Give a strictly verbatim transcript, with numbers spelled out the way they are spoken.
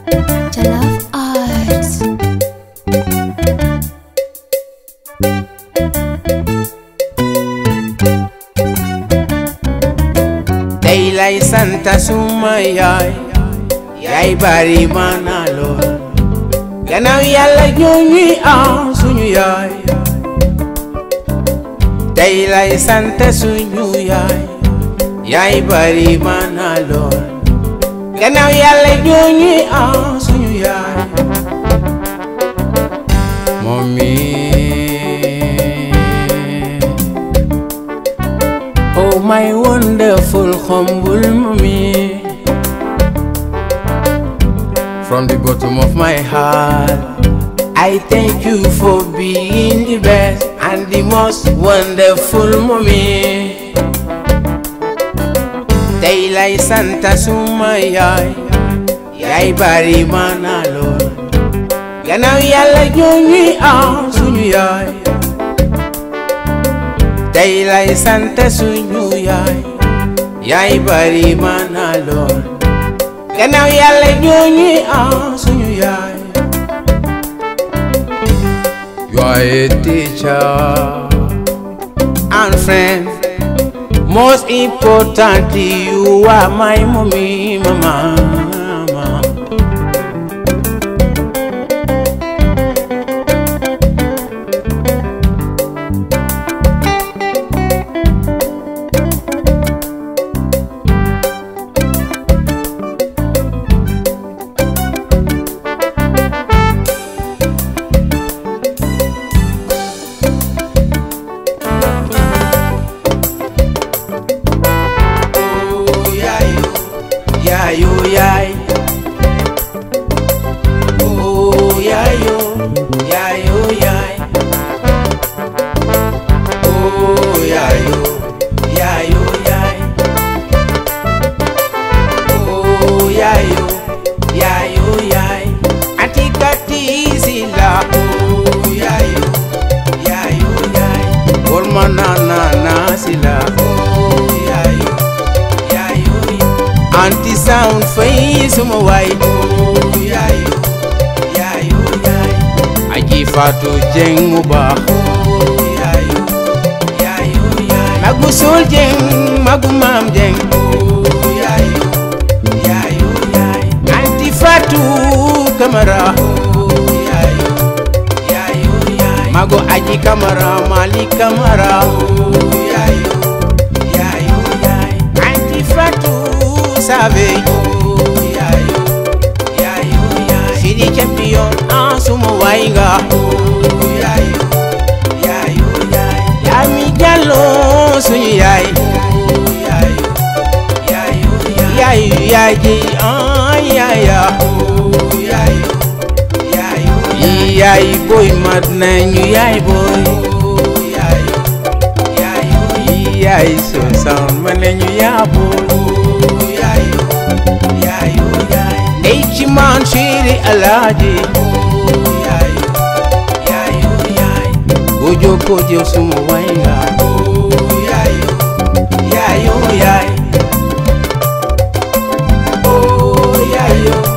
Jollof Arts. Tey lay santa suma yaay yaay bari mana lool gannaaw Yàlla ñoo ñuy am suñu yaay. Tey lay santa suñu yaay yaay bari mana lool gannaaw Yàlla ñoo ñuy am suñu yaay. Mommy, oh my wonderful humble mommy, from the bottom of my heart I thank you for being the best and the most wonderful mommy. Tey lay santa suma yaay yaay bari mana lool gannaaw Yàlla ñoo ñuy am suñu yaay. Tey lay santa suñu yaay yaay bari mana lool gannaaw Yàlla ñoo ñuy am suñu yaay. You are a teacher and friend, most importantly you are my mommy, mama. Yayo yay, oh yayo, yayo yay, oh yayo, yayo yay, oh yayo, yayo yay, atikati sila, oh yayo, yayo yay, ormanana na sila, oh yayo. Anti sound face suma waay oh yayo yayo yaay aji Fatou Jeng mu baax oh yayo yayo yaay magu Sol Jeng magu Maam Jeng oh yayo yayo yaay anti Fatou Camara oh yayo yayo yaay magu aji Camara Mali Camara oh yayo yayo yaay anti Fatou Savey, oh yayo, yayo, yayo. Sidi champion, ah sumo wainga, oh yayo, yayo, yayo. Yami jalo sunyi yayo, oh yayo, yayo, yayo, yayo, ah yayo, oh yayo, yayo, yayo boy madna nyu yayo boy, oh yayo, yayo, yayo so sound madna nyu yayo boy. Neichi man shiri alaji oh yayo yayo yayo gojo gojo sumo wainga oh yayo yayo yayo oh yayo